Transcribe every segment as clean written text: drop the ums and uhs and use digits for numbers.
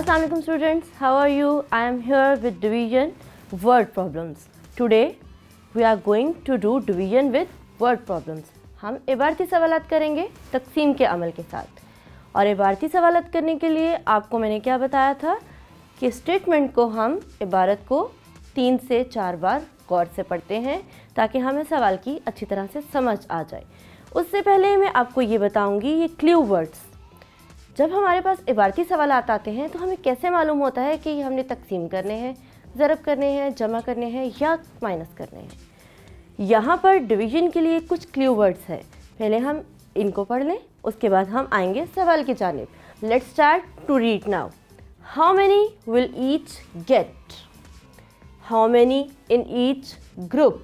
Assalamualaikum students, how are you? I am here with division word problems. Today we are going to do division with word problems. हम इबारती सवालात करेंगे तकसीम के अमल के साथ। और इबारती सवालात करने के लिए आपको मैंने क्या बताया था कि स्टेटमेंट को हम इबारत को 3 से 4 बार गौर से पढ़ते हैं ताकि हमें सवाल की अच्छी तरह से समझ आ जाए। उससे पहले मैं आपको ये बताऊंगी ये क्लू वर्ड्स। जब हमारे पास इबारती सवालात आते हैं तो हमें कैसे मालूम होता है कि हमने तकसीम करने हैं, ज़रब करने हैं, जमा करने हैं या माइनस करने हैं। यहाँ पर डिवीज़न के लिए कुछ क्लू वर्ड्स हैं। पहले हम इनको पढ़ लें, उसके बाद हम आएंगे सवाल की जानिब। Let's start to read now. How many will each get? How many in each group?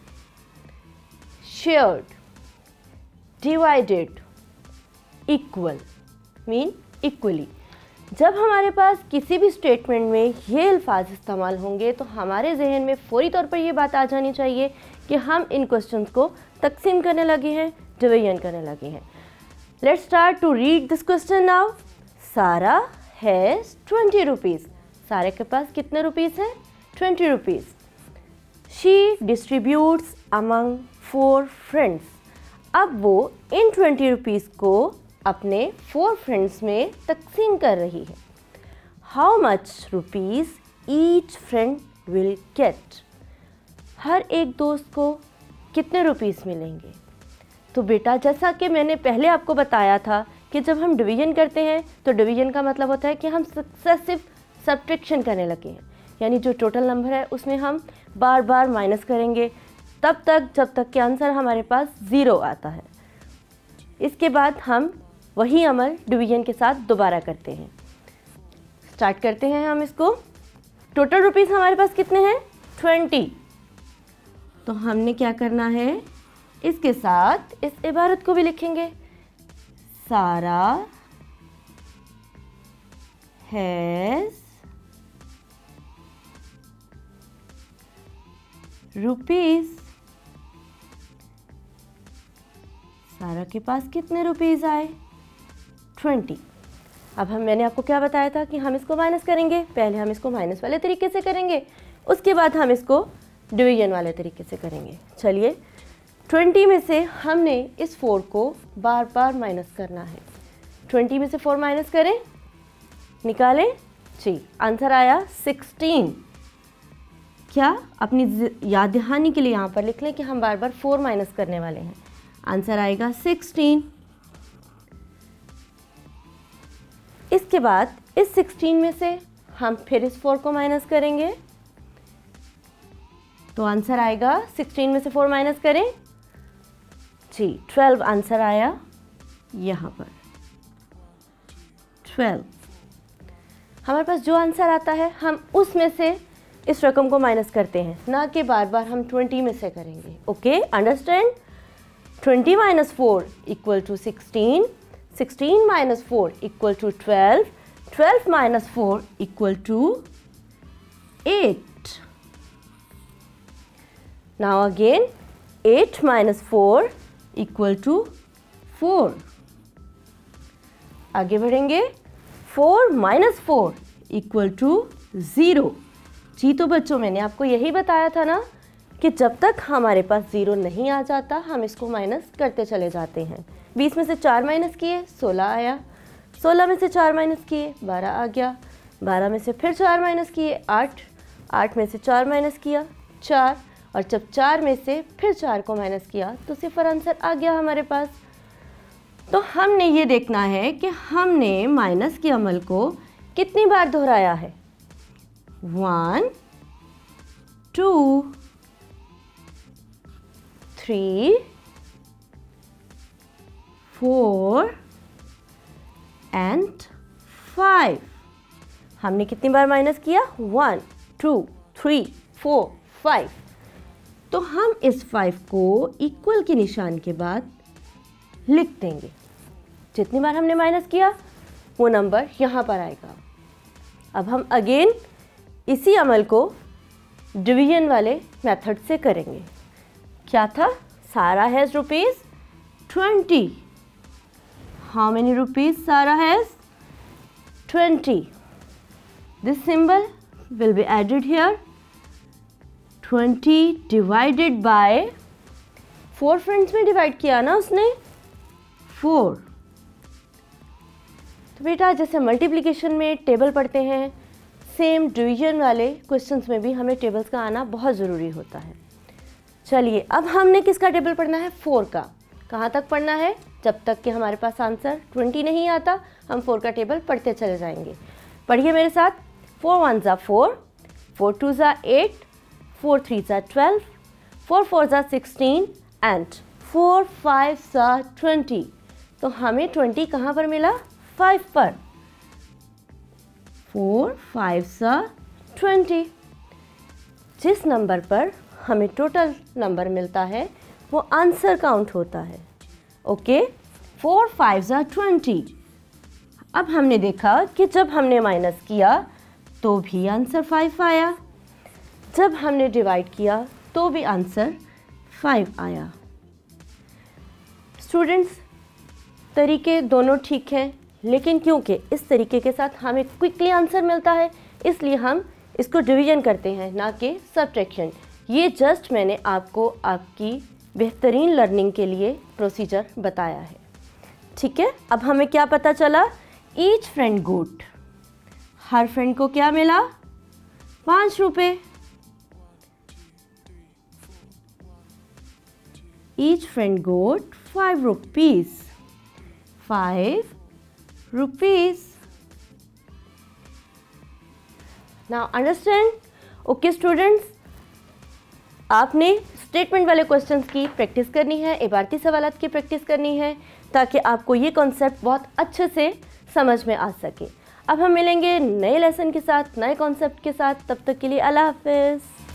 Shared, divided, equal mean equally. जब हमारे पास किसी भी स्टेटमेंट में ये अल्फाज इस्तेमाल होंगे तो हमारे जहन में फौरी तौर पर ये बात आ जानी चाहिए कि हम इन क्वेश्चंस को तकसीम करने लगे हैं, डिवीजन करने लगे हैं। Let's start to read this question now. Sara has 20 rupees. सारे के पास कितने रुपीज़ हैं? 20 rupees. She distributes among 4 friends. अब वो इन 20 रुपीज़ को अपने 4 फ्रेंड्स में तकसीम कर रही है। How much rupees each friend will get? हर एक दोस्त को कितने रुपीज़ मिलेंगे? तो बेटा जैसा कि मैंने पहले आपको बताया था कि जब हम डिवीज़न करते हैं तो डिवीज़न का मतलब होता है कि हम सक्सेसिव सब्ट्रैक्शन करने लगे हैं, यानी जो टोटल नंबर है उसमें हम बार बार माइनस करेंगे तब तक जब तक कि आंसर हमारे पास 0 आता है। इसके बाद हम वही अमल डिवीज़न के साथ दोबारा करते हैं। स्टार्ट करते हैं हम इसको। टोटल रुपीज़ हमारे पास कितने हैं? 20। तो हमने क्या करना है, इसके साथ इस इबारत को भी लिखेंगे। सारा हैज़ रुपीज़। सारा के पास कितने रुपीज़ आए? 20। अब मैंने आपको क्या बताया था कि हम इसको माइनस करेंगे। पहले हम इसको माइनस वाले तरीके से करेंगे, उसके बाद हम इसको डिवीजन वाले तरीके से करेंगे। चलिए 20 में से हमने इस 4 को बार बार माइनस करना है। 20 में से 4 माइनस करें, निकालें जी, आंसर आया 16। क्या अपनी याद दहानी के लिए यहाँ पर लिख लें कि हम बार बार 4 माइनस करने वाले हैं। आंसर आएगा 16। इसके बाद इस 16 में से हम फिर इस 4 को माइनस करेंगे तो आंसर आएगा 16 में से 4 माइनस करें जी, 12 आंसर आया यहाँ पर 12। हमारे पास जो आंसर आता है हम उसमें से इस रकम को माइनस करते हैं, ना कि बार बार हम 20 में से करेंगे। Okay, understand? 20 minus 4 equal to 16, 16 minus 4 equal to 12, 12 minus 4 equal to 8. Now again 8 minus 4 equal to 4. आगे बढ़ेंगे, 4 minus 4 equal to 0. जी तो बच्चों मैंने आपको यही बताया था ना कि जब तक हमारे पास 0 नहीं आ जाता हम इसको माइनस करते चले जाते हैं। 20 में से 4 माइनस किए 16 आया, 16 में से 4 माइनस किए 12 आ गया, 12 में से फिर 4 माइनस किए 8, 8 में से 4 माइनस किया 4, और जब 4 में से फिर 4 को माइनस किया तो 0 आंसर आ गया हमारे पास। तो हमने ये देखना है कि हमने माइनस के अमल को कितनी बार दोहराया है। 1, 2, 3, 4 and 5। हमने कितनी बार माइनस किया? 1, 2, 3, 4, 5। तो हम इस 5 को इक्वल के निशान के बाद लिख देंगे। जितनी बार हमने माइनस किया वो नंबर यहाँ पर आएगा। अब हम अगेन इसी अमल को डिवीजन वाले मेथड से करेंगे। क्या था? Sara has rupees 20। How many rupees Sara has? 20। This symbol will be added here. 20 divided by 4 friends में डिवाइड किया ना उसने 4। तो बेटा जैसे मल्टीप्लिकेशन में टेबल पढ़ते हैं, सेम डिवीजन वाले क्वेश्चंस में भी हमें टेबल्स का आना बहुत ज़रूरी होता है। चलिए अब हमने किसका टेबल पढ़ना है? 4 का। कहाँ तक पढ़ना है? जब तक कि हमारे पास आंसर 20 नहीं आता हम 4 का टेबल पढ़ते चले जाएंगे। पढ़िए मेरे साथ। 4 1 ज़ा 4, 4 2 ज़ा 8, 4 3 ज़ा 12, 4 4 ज़ा 16 एंड 4 5 ज़ा 20। तो हमें 20 कहाँ पर मिला? 5 पर। 4 5 ज़ा 20। जिस नंबर पर हमें टोटल नंबर मिलता है वो आंसर काउंट होता है। ओके, 4 5 ज़ा 20। अब हमने देखा कि जब हमने माइनस किया तो भी आंसर 5 आया, जब हमने डिवाइड किया तो भी आंसर 5 आया। स्टूडेंट्स, तरीके दोनों ठीक हैं, लेकिन क्योंकि इस तरीके के साथ हमें क्विकली आंसर मिलता है इसलिए हम इसको डिवीजन करते हैं, ना कि सब्ट्रैक्शन। ये जस्ट मैंने आपको आपकी बेहतरीन लर्निंग के लिए प्रोसीजर बताया है। ठीक है, अब हमें क्या पता चला? ईच फ्रेंड गोट, हर फ्रेंड को क्या मिला? 5 रुपये। Each friend got 5 rupees, 5 rupees. Now understand? Okay students, आपने स्टेटमेंट वाले क्वेश्चंस की प्रैक्टिस करनी है, इबारती सवालात की प्रैक्टिस करनी है, ताकि आपको ये कॉन्सेप्ट बहुत अच्छे से समझ में आ सके। अब हम मिलेंगे नए लेसन के साथ, नए कॉन्सेप्ट के साथ। तब तक के लिए अल्लाह हाफ़िज़।